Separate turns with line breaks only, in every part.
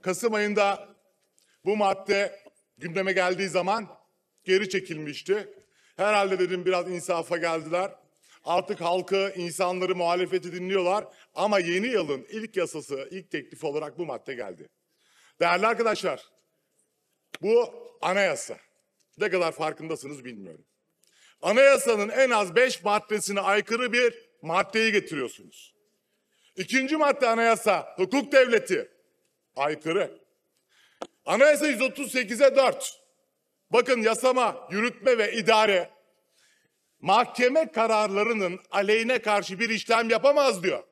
Kasım ayında bu madde gündeme geldiği zaman geri çekilmişti. Herhalde dedim biraz insafa geldiler. Artık halkı, insanları, muhalefeti dinliyorlar. Ama yeni yılın ilk yasası, ilk teklifi olarak bu madde geldi. Değerli arkadaşlar, bu anayasa. Ne kadar farkındasınız bilmiyorum. Anayasanın en az 5 maddesine aykırı bir maddeyi getiriyorsunuz. İkinci madde anayasa, hukuk devleti. Aykırı. Anayasa 138'e 4. Bakın yasama, yürütme ve idare mahkeme kararlarının aleyhine karşı bir işlem yapamaz diyor.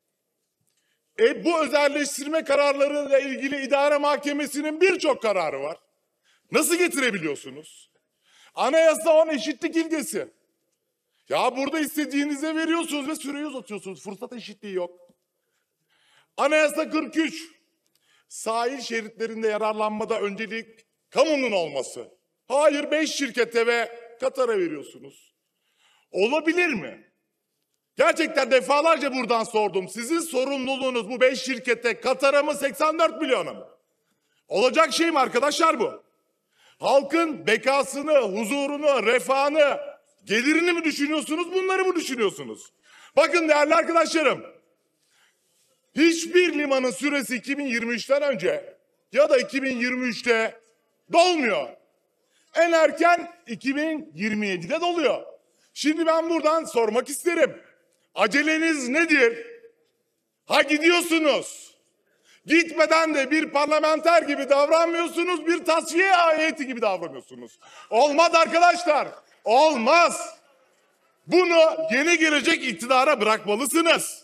Bu özelleştirme kararlarıyla ilgili idare mahkemesinin birçok kararı var. Nasıl getirebiliyorsunuz? Anayasa 10 eşitlik ilkesi. Ya burada istediğinize veriyorsunuz ve süreyi uzatıyorsunuz. Fırsat eşitliği yok. Anayasa 43. Sahil şeritlerinde yararlanmada öncelik kamunun olması. Hayır 5 şirkete ve Katar'a veriyorsunuz. Olabilir mi? Gerçekten defalarca buradan sordum. Sizin sorumluluğunuz bu 5 şirkete Katar'a mı 84 milyona mı? Olacak şey mi arkadaşlar bu? Halkın bekasını, huzurunu, refahını, gelirini mi düşünüyorsunuz, bunları mı düşünüyorsunuz? Bakın değerli arkadaşlarım, hiçbir limanın süresi 2023'ten önce ya da 2023'te dolmuyor. En erken 2027'de doluyor. Şimdi ben buradan sormak isterim. Aceleniz nedir? Ha gidiyorsunuz. Gitmeden de bir parlamenter gibi davranmıyorsunuz, bir tasfiye heyeti gibi davranıyorsunuz. Olmaz arkadaşlar, olmaz. Bunu yeni gelecek iktidara bırakmalısınız.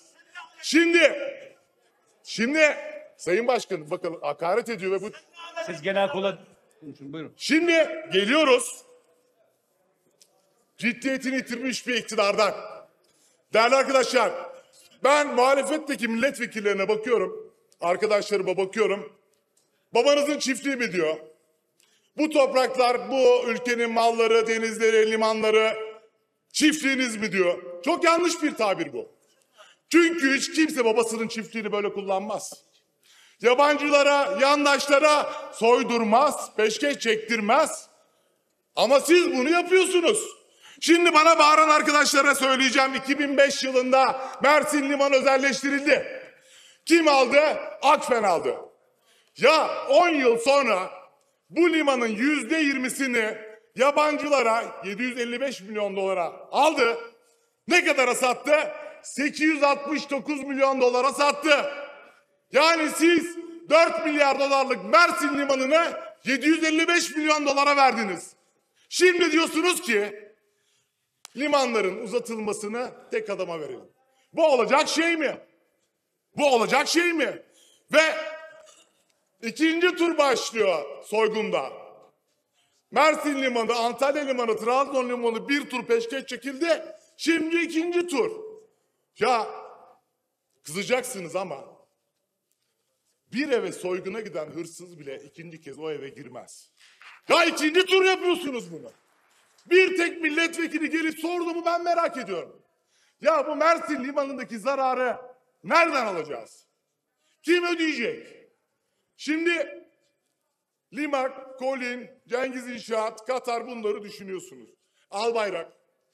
Şimdi Sayın Başkan bakın hakaret ediyor ve bu...
Siz genel kurula konuşun, buyurun.
Şimdi geliyoruz ciddiyetini yitirmiş bir iktidardan. Değerli arkadaşlar, ben muhalefetteki milletvekillerine bakıyorum, arkadaşlarıma bakıyorum. Babanızın çiftliği mi diyor? Bu topraklar, bu ülkenin malları, denizleri, limanları çiftliğiniz mi diyor? Çok yanlış bir tabir bu. Çünkü hiç kimse babasının çiftliğini böyle kullanmaz. Yabancılara, yandaşlara soydurmaz, peşkeş çektirmez. Ama siz bunu yapıyorsunuz. Şimdi bana bağıran arkadaşlara söyleyeceğim, 2005 yılında Mersin Limanı özelleştirildi. Kim aldı? Akfen aldı. Ya 10 yıl sonra bu limanın %20'sini yabancılara 755 milyon dolara aldı. Ne kadara sattı? 869 milyon dolara sattı. Yani siz 4 milyar dolarlık Mersin Limanı'nı 755 milyon dolara verdiniz. Şimdi diyorsunuz ki limanların uzatılmasını tek adama verelim. Bu olacak şey mi? Bu olacak şey mi? Ve ikinci tur başlıyor soygunda. Mersin Limanı, Antalya Limanı, Trabzon Limanı bir tur peşkeş çekildi. Şimdi ikinci tur. Ya kızacaksınız ama bir eve soyguna giden hırsız bile ikinci kez o eve girmez. Ya ikinci tur yapıyorsunuz bunu. Bir tek milletvekili gelip sordu mu ben merak ediyorum. Ya bu Mersin Limanı'ndaki zararı nereden alacağız? Kim ödeyecek? Şimdi Limak, Kolin, Cengiz İnşaat, Katar bunları düşünüyorsunuz. Albayrak.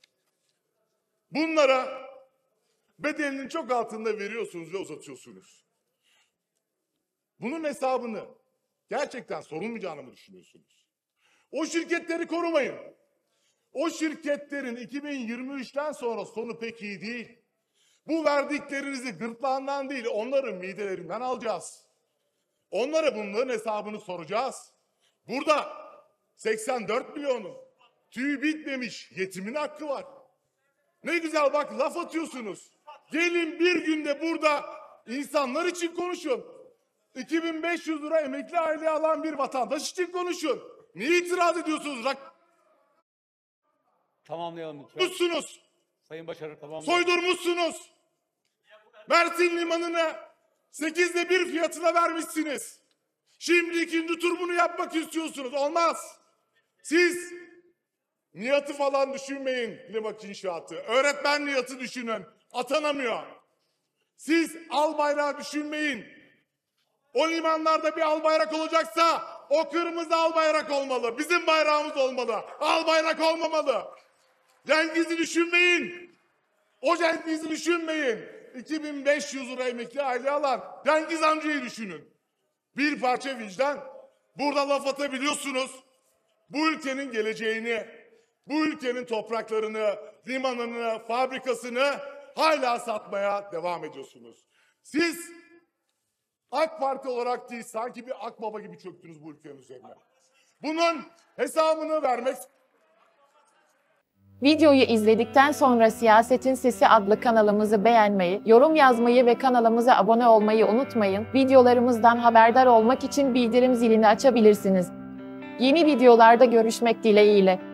Bunlara bedelinin çok altında veriyorsunuz ve uzatıyorsunuz. Bunun hesabını gerçekten sorulmayacağını mı düşünüyorsunuz? O şirketleri korumayın. O şirketlerin 2023'ten sonra sonu pek iyi değil. Bu verdiklerinizi gırtlağından değil, onların midelerinden alacağız. Onlara bunların hesabını soracağız. Burada 84 milyonun tüyü bitmemiş yetimin hakkı var. Ne güzel bak laf atıyorsunuz. Gelin bir günde burada insanlar için konuşun. 2500 lira emekli aile alan bir vatandaş için konuşun. Niye itiraz ediyorsunuz?
Tamamlayalım lütfen.
Soydurmuşsunuz.
Sayın Başarı tamamlayalım.
Soydurmuşsunuz. Mersin Limanı'nı 8'de 1 fiyatına vermişsiniz. Şimdi ikinci tur bunu yapmak istiyorsunuz. Olmaz. Siz Nihat'ı falan düşünmeyin Limak İnşaatı. Öğretmen Nihat'ı düşünün. Atanamıyor. Siz Albayrak'ı düşünmeyin. O limanlarda bir al bayrak olacaksa o kırmızı al bayrak olmalı. Bizim bayrağımız olmalı. Al bayrak olmamalı. Cengiz'i düşünmeyin. O Cengiz'i düşünmeyin. 2500 lira emekli aile alan Cengiz amcayı düşünün. Bir parça vicdan. Burada laf atabiliyorsunuz. Bu ülkenin geleceğini, bu ülkenin topraklarını, limanını, fabrikasını hala satmaya devam ediyorsunuz. Siz AK Parti olarak değil, sanki bir akbaba gibi çöktünüz bu ülkenin üzerine. Bunun hesabını vermek...
Videoyu izledikten sonra Siyasetin Sesi adlı kanalımızı beğenmeyi, yorum yazmayı ve kanalımıza abone olmayı unutmayın. Videolarımızdan haberdar olmak için bildirim zilini açabilirsiniz. Yeni videolarda görüşmek dileğiyle.